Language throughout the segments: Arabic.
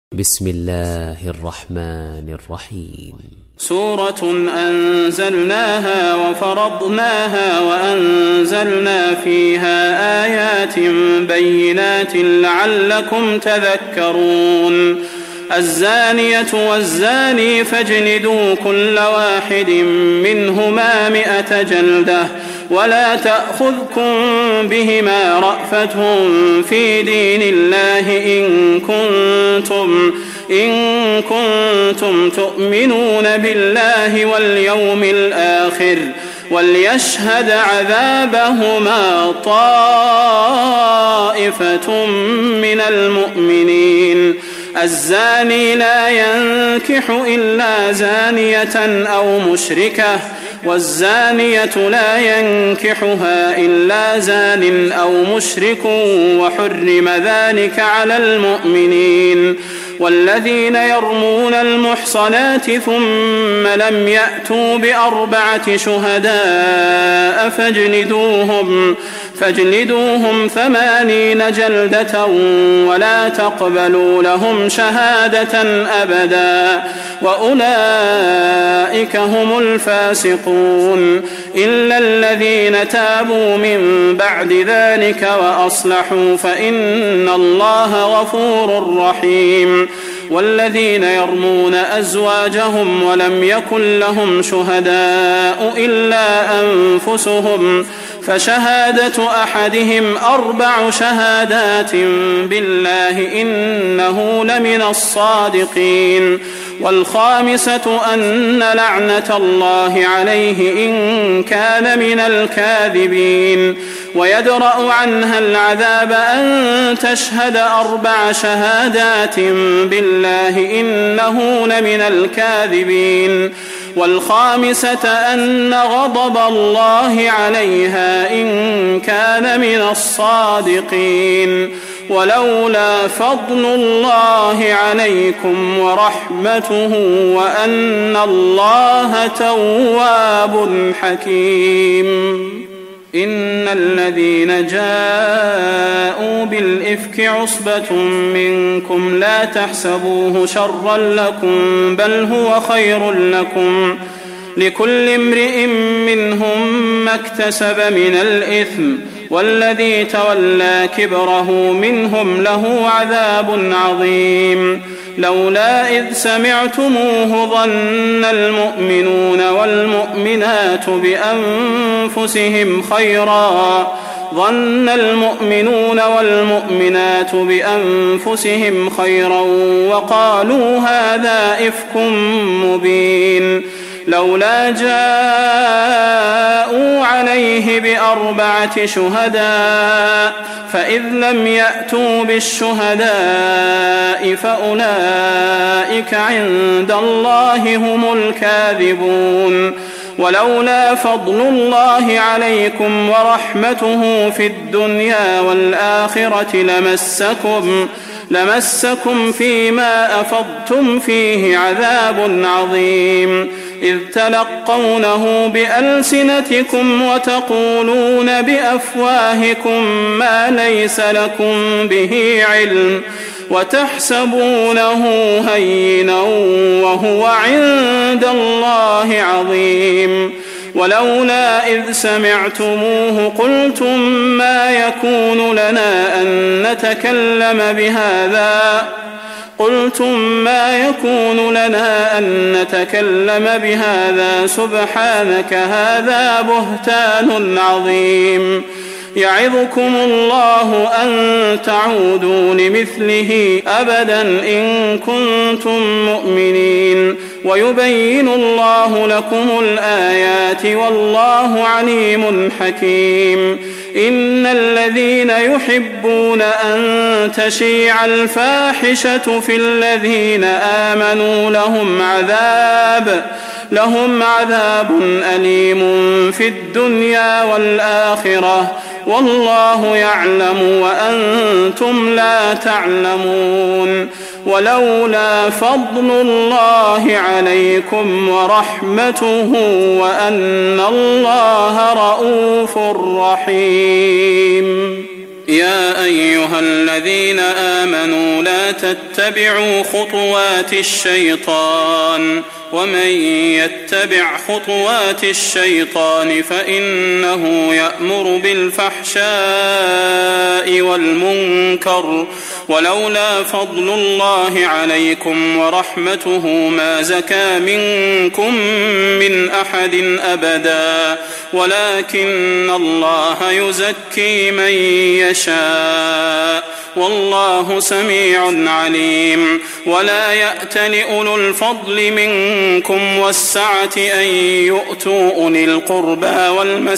بسم الله الرحمن الرحيم. سورة أنزلناها وفرضناها وأنزلنا فيها آيات بينات لعلكم تذكرون. الزانية والزاني فاجلدوا كل واحد منهما 100 جلدة ولا تأخذكم بهما رأفة في دين الله إن كنتم تؤمنون بالله واليوم الآخر وليشهد عذابهما طائفة من المؤمنين. الزاني لا ينكح إلا زانية أو مشركة والزانية لا ينكحها إلا زان أو مشرك وحرم ذلك على المؤمنين. والذين يرمون المحصنات ثم لم يأتوا ب4 شهداء فاجلدوهم 80 جلدة ولا تقبلوا لهم شهادة أبدا وأولئك هم الفاسقون إلا الذين تابوا من بعد ذلك وأصلحوا فإن الله غفور رحيم. والذين يرمون أزواجهم ولم يكن لهم شهداء إلا أنفسهم فشهادة أحدهم 4 شهادات بالله إنه لمن الصادقين. والخامسة أن لعنة الله عليه إن كان من الكاذبين. ويدرأ عنها العذاب أن تشهد 4 شهادات بالله إنه لمن الكاذبين. والخامسة أن غضب الله عليها إن كان من الصادقين. ولولا فضل الله عليكم ورحمته وأن الله تواب حكيم. إن الذين جاءوا بالإفك عصبة منكم لا تحسبوه شرا لكم بل هو خير لكم لكل امرئ منهم ما اكتسب من الإثم والذي تولى كبره منهم له عذاب عظيم. لولا إذ سمعتموه ظن المؤمنون والمؤمنات بأنفسهم خيرا وقالوا هذا إفك مبين. لولا جاءوا عليه ب4 شهداء فإذ لم يأتوا بالشهداء فأولئك عند الله هم الكاذبون. ولولا فضل الله عليكم ورحمته في الدنيا والآخرة لمسكم فيما أفضتم فيه عذاب عظيم. إذ تلقونه بألسنتكم وتقولون بأفواهكم ما ليس لكم به علم وتحسبونه هينا وهو عند الله عظيم. ولولا إذ سمعتموه قلتم ما يكون لنا أن نتكلم بهذا سبحانك هذا بهتان عظيم. يعظكم الله أن تعودوا لمثله أبدا إن كنتم مؤمنين ويبين الله لكم الآيات والله عليم حكيم. إن الذين يحبون أن تشيع الفاحشة في الذين آمنوا لهم عذاب أليم في الدنيا والآخرة والله يعلم وأنتم لا تعلمون. ولولا فضل الله عليكم ورحمته وأن الله رؤوف رحيم. يا أيها الذين آمنوا لا تتبعوا خطوات الشيطان ومن يتبع خطوات الشيطان فإنه يأمر بالفحشاء والمنكر ولولا فضل الله عليكم ورحمته ما زكى منكم من أحد أبدا ولكن الله يزكي من يشاء والله سميع عليم ولا يأتل أولو الفضل منكم والسعة أن يؤتوا أولي القربى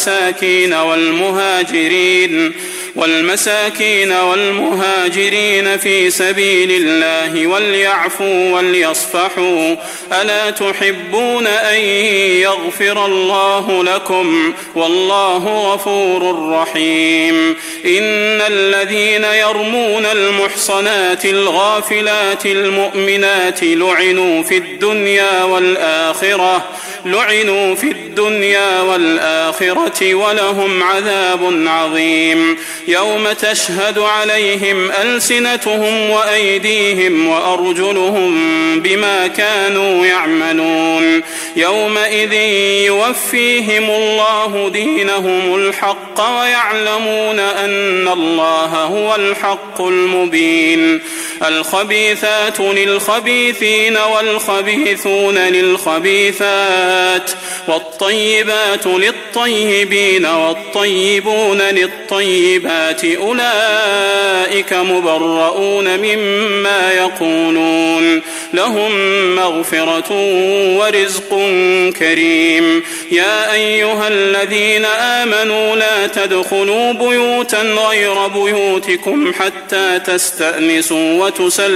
والمساكين والمهاجرين في سبيل الله وليعفوا وليصفحوا ألا تحبون أن يغفر الله لكم والله غفور رحيم إن الذين يرمون المحصنات الغافلات المؤمنات لعنوا في الدنيا والآخرة ولهم عذاب عظيم يوم تشهد عليهم ألسنتهم وأيديهم وأرجلهم بما كانوا يعملون يومئذ يوفيهم الله دينهم الحق ويعلمون أن الله هو الحق المبين الخبيثات للخبيثين والخبيثون للخبيثات والطيبات للطيبين والطيبون للطيبات أولئك مبرؤون مما يقولون لهم مغفرة ورزق كريم يا أيها الذين آمنوا لا تدخلوا بيوتا غير بيوتكم حتى تستأنسوا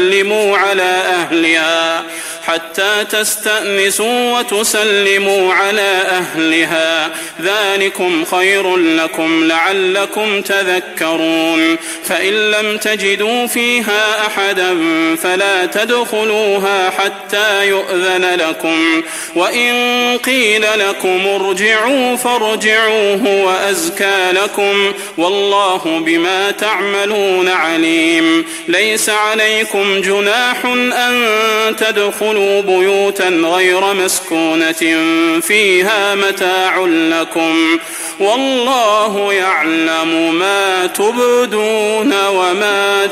وتسلموا على أهلها ذلكم خير لكم لعلكم تذكرون فإن لم تجدوا فيها أحدا فلا تدخلوها حتى يؤذن لكم وإن قيل لكم ارجعوا فارجعوا هو أزكى لكم والله بما تعملون عليم ليس عليكم جناح أن تدخلوا بيوتا غير مسكونة فيها متاع لكم والله يعلم ما تبدون وما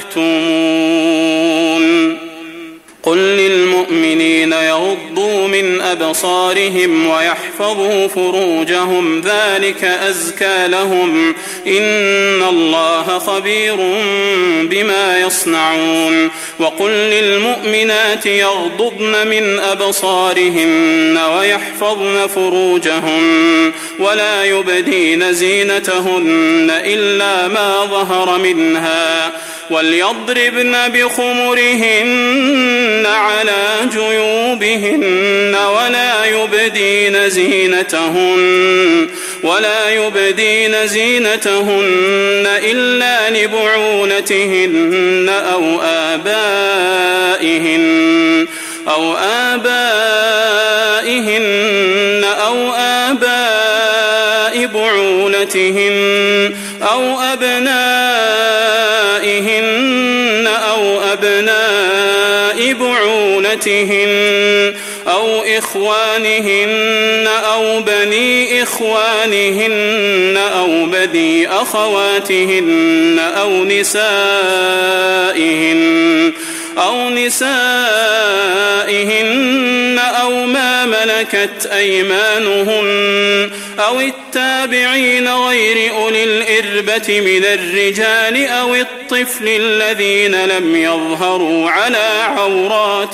تكتمون قل للمؤمنين يغضوا من أبصارهم ويحفظوا فروجهم ذلك أزكى لهم إن الله خبير بما يصنعون وقل للمؤمنات يغضضن من أبصارهن ويحفظن فروجهن ولا يبدين زينتهن إلا ما ظهر منها وليضربن بخمرهن على جيوبهن ولا يبدين زينتهن إلا لبعولتهن أو آبائهن أو آباء بعولتهن أو أبنائهن أو أبناء بعولتهن أو إخوانهن أو بني إخوانهن أو بني أخواتهن أو نسائهن أو ما ملكت أيمانهن أو التابعين غير أولي الإربة من الرجال أو الطفل الذين لم يظهروا على عورات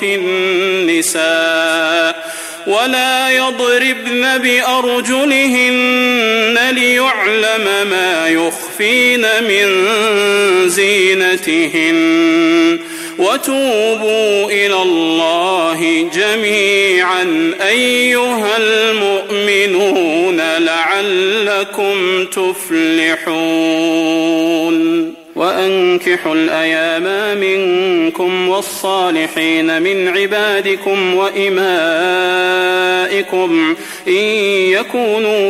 النساء ولا يضربن بأرجلهن ليعلم ما يخفين من زينتهن وتوبوا إلى الله جميعا أيها المؤمنون لعلكم تفلحون وأنكحوا الأيام منكم والصالحين من عبادكم وإمائكم إن يكونوا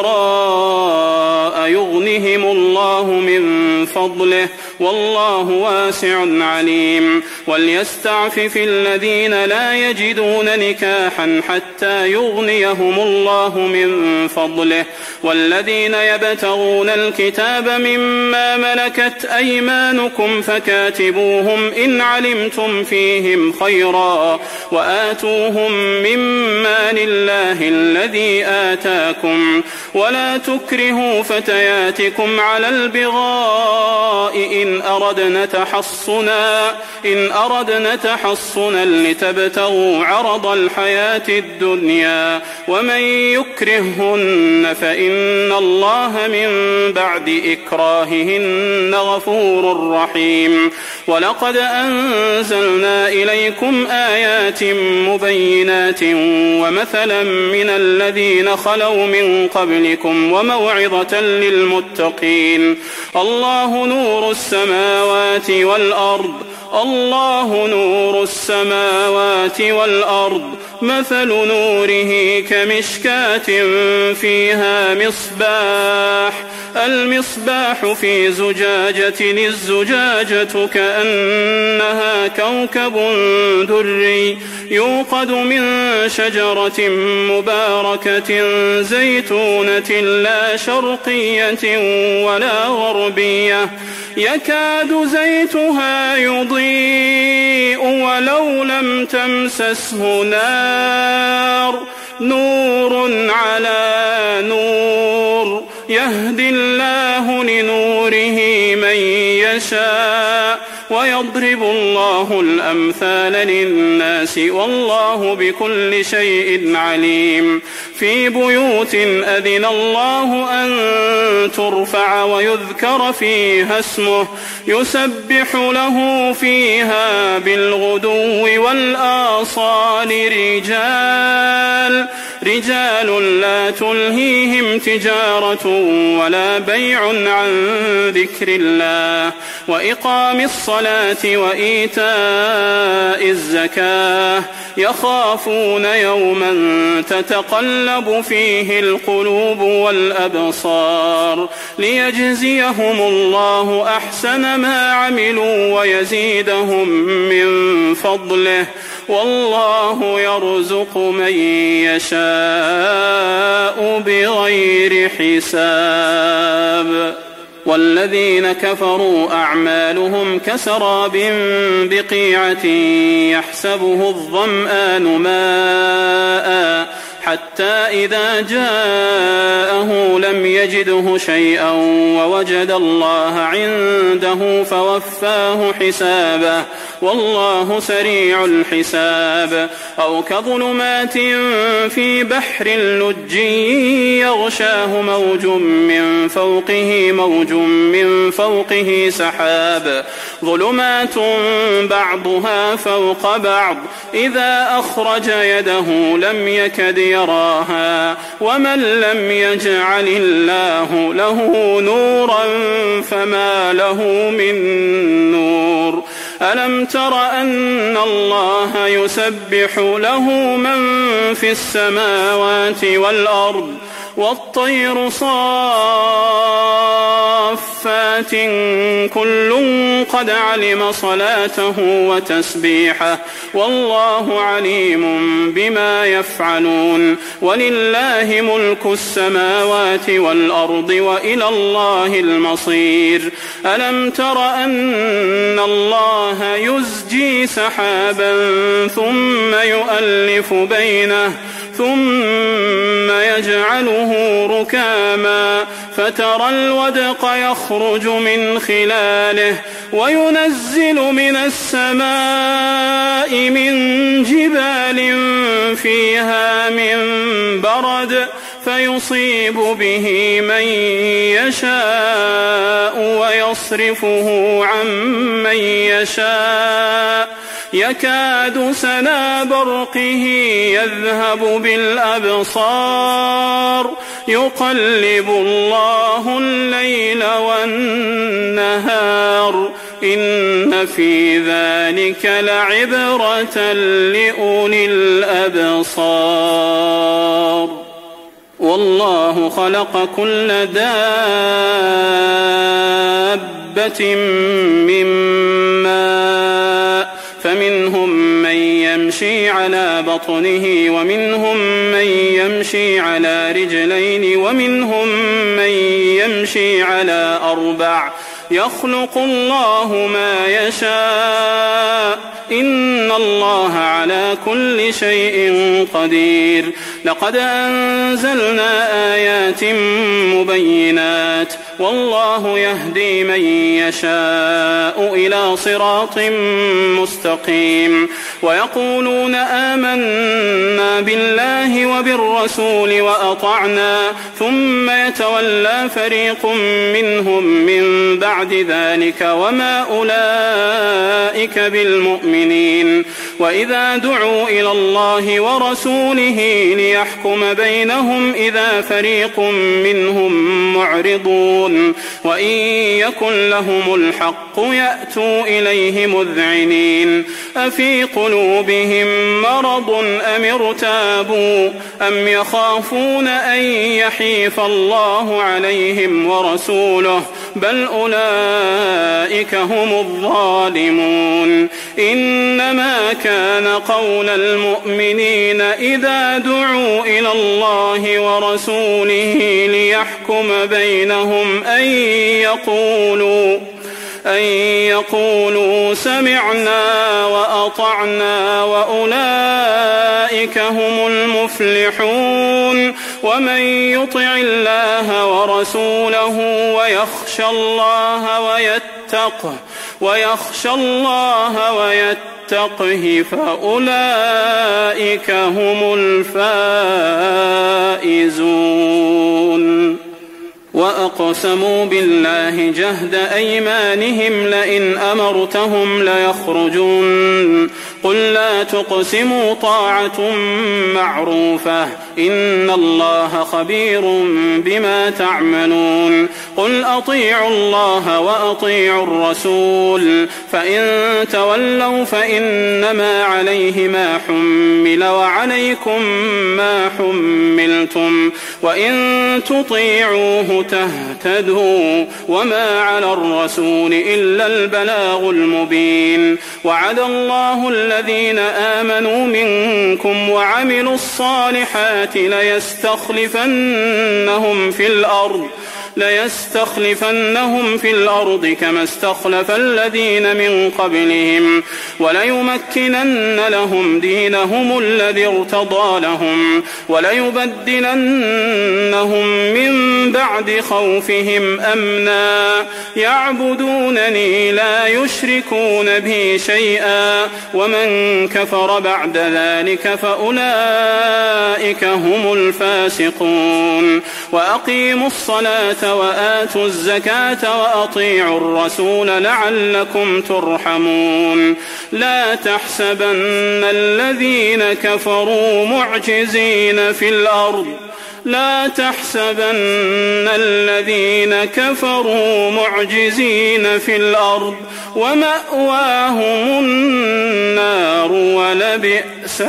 فقراء يغنهم الله من فضله والله واسع عليم. وليستعفف الذين لا يجدون نكاحا حتى يغنيهم الله من فضله والذين يبتغون الكتاب مما ملكت أيمانكم فكاتبوهم إن علمتم فيهم خيرا وآتوهم مما لله الذي آتاكم ولا تكرهوا فتياتكم على البغاء إن أردنا تحصنا لتبتغوا عرض الحياة الدنيا ومن يكرههن فإن الله من بعد إكراههن غفور رحيم. ولقد أنزلنا إليكم آيات مبينات ومثلا من الذين خلوا من قبلكم وموعظة للمتقين. الله نور السماوات والأرض مثل نوره كمشكاة فيها المصباح في زجاجة الزجاجة كأنها كوكب دري يوقد من شجرة مباركة زيتونة لا شرقية ولا غربية يكاد زيتها يضيء ولو لم تمسسه نار نور على نور يهدي الله لنوره من يشاء ويضرب الله الأمثال للناس والله بكل شيء عليم. في بيوت أذن الله أن ترفع ويذكر فيها اسمه يسبح له فيها بالغدو والآصال رجال لا تلهيهم تجارة ولا بيع عن ذكر الله وإقام الصلاة وإيتاء الزكاة يخافون يوما تتقلب فيه القلوب والأبصار ليجزيهم الله أحسن ما عملوا ويزيدهم من فضله والله يرزق من يشاء بغير حساب. والذين كفروا أعمالهم كسراب بقيعة يحسبه الظمآن ماء حتى إذا جاءه لم يجده شيئا ووجد الله عنده فوفاه حسابه والله سريع الحساب. أو كظلمات في بحر لج يغشاه موج من فوقه سحاب ظلمات بعضها فوق بعض إذا أخرج يده لم يكد يراها ومن لم يجعل الله له نورا فما له من نور. ألم تر أن الله يسبح له من في السماوات والأرض والطير صافات كل قد علم صلاته وتسبيحه والله عليم بما يفعلون. ولله ملك السماوات والأرض وإلى الله المصير. ألم تر أن الله يزجي سحابا ثم يؤلف بينه ثم يجعله ركاما فترى الودق يخرج من خلاله وينزل من السماء من جبال فيها من برد فيصيب به من يشاء ويصرفه عن من يشاء يكاد سنا برقه يذهب بالأبصار يقلب الله الليل والنهار إن في ذلك لعبرة لأولي الأبصار والله خلق كل دابة من ماء فمنهم من يمشي على بطنه ومنهم من يمشي على رجلين ومنهم من يمشي على 4 يخلق الله ما يشاء إن الله على كل شيء قدير لقد أنزلنا آيات مبينات والله يهدي من يشاء إلى صراط مستقيم ويقولون آمنا بالله وبالرسول وأطعنا ثم يتولى فريق منهم من بعد ذلك وما أولئك بالمؤمنين وإذا دعوا إلى الله ورسوله ليحكم بينهم إذا فريق منهم معرضون وإن يكن لهم الحق يأتوا إليه مذعنين أفي قلوبهم مرض أم ارتابوا أم يخافون أن يحيف الله عليهم ورسوله بل أولئك هم الظالمون إنما كان قول المؤمنين إذا دعوا إلى الله ورسوله ليحكم بينهم أن يقولوا سمعنا وأطعنا وأولئك هم المفلحون ومن يطع الله ورسوله ويخشى الله ويتقه فأولئك هم الفائزون وأقسموا بالله جهد أيمانهم لئن أمرتهم ليخرجون قل لا تقسموا طاعة معروفة إن الله خبير بما تعملون قل أطيعوا الله وأطيعوا الرسول فإن تولوا فإنما عليه ما حمل وعليكم ما حملتم وإن تطيعوه تهتدوا وما على الرسول إلا البلاغ المبين وعد الله الذين آمنوا منكم وعملوا الصالحات ليستخلفنهم في الأرض كما استخلف الذين من قبلهم وليمكنن لهم دينهم الذي ارتضى لهم وليبدلنهم من بعد خوفهم أمنا يعبدونني لا يشركون بي شيئا ومن كفر بعد ذلك فأولئك هم الفاسقون وأقيموا الصلاة وآتوا الزكاة وأطيعوا الرسول لعلكم ترحمون لا تحسبن الذين كفروا معجزين في الأرض ومأواهم النار ولبئس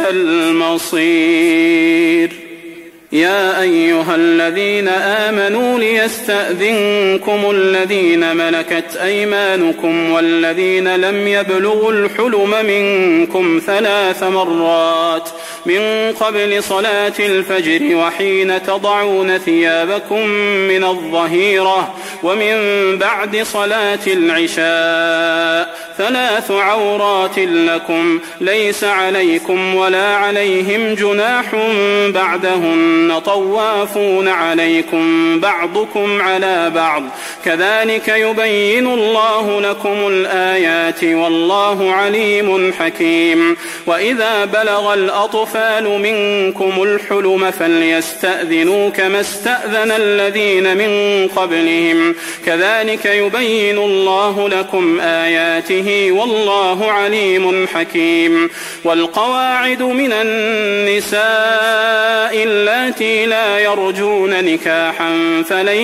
المصير يا أيها الذين آمنوا ليستأذنكم الذين ملكت أيمانكم والذين لم يبلغوا الحلم منكم 3 مرات من قبل صلاة الفجر وحين تضعون ثيابكم من الظهيرة ومن بعد صلاة العشاء 3 عورات لكم ليس عليكم ولا عليهم جناح بعدهن طوافون عليكم بعضكم على بعض كذلك يبين الله لكم الآيات والله عليم حكيم وإذا بلغ الأطفال منكم الحلم فليستأذنوا كما استأذن الذين من قبلهم كذلك يبين الله لكم آياته والله عليم حكيم والقواعد من النساء اللاتي واللاتي لا يرجون نكاحا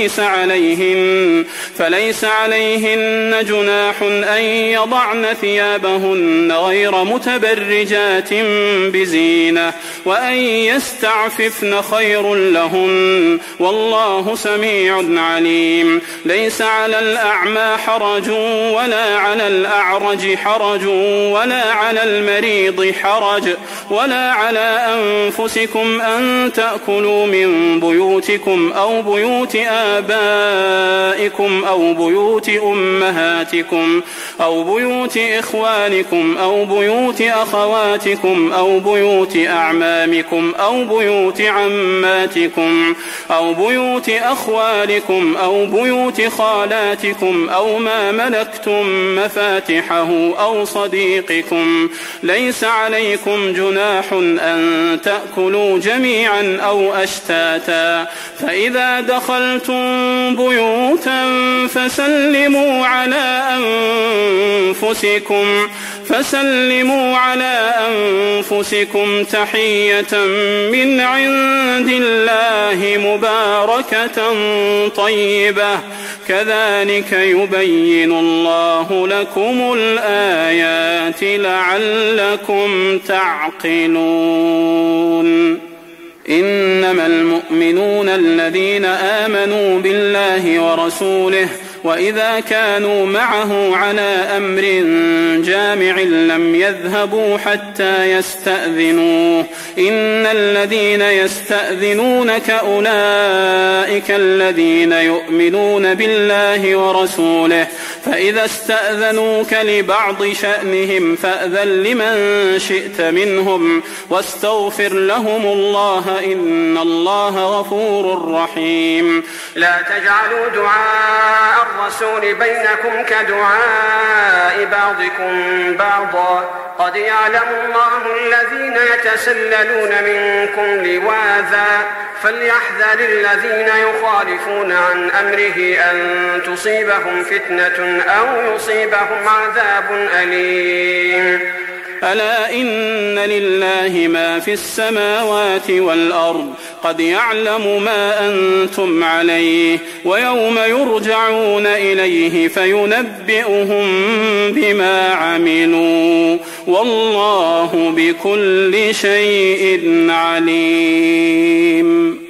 فليس عليهن جناح أن يضعن ثيابهن غير متبرجات بزينة وأن يستعففن خير لهن والله سميع عليم. ليس على الأعمى حرج ولا على الأعرج حرج ولا على المريض حرج ولا على أنفسكم أن تأكلوا من بيوتكم أو بيوت آبائكم أو بيوت أمهاتكم أو بيوت إخوانكم أو بيوت أخواتكم أو بيوت أعمامكم أو بيوت عماتكم أو بيوت أخوالكم أو بيوت خالاتكم أو ما ملكتم مفاتحه أو صديقكم. ليس عليكم جناح أن تأكلوا جميعا أو أشتاتا فإذا دخلتم بيوتا فسلموا على أنفسكم تحية من عند الله مباركة طيبة كذلك يبين الله لكم الآيات لعلكم تعقلون. إنما المؤمنون الذين آمنوا بالله ورسوله وإذا كانوا معه على أمر جامع لم يذهبوا حتى يستأذنوه إن الذين يستأذنونك أولئك الذين يؤمنون بالله ورسوله فإذا استأذنوك لبعض شأنهم فأذن لمن شئت منهم واستغفر لهم الله إن الله غفور رحيم. لا تجعلوا دعاء الرسول بينكم كدعاء بعضكم بعضا قد يعلم الله الذين يتسللون منكم لواذا فليحذر الذين يخالفون عن أمره أن تصيبهم فتنة أو يصيبهم عذاب أليم. ألا إن لله ما في السماوات والأرض قد يعلم ما أنتم عليه ويوم يرجعون إليه فينبئهم بما عملوا والله بكل شيء عليم.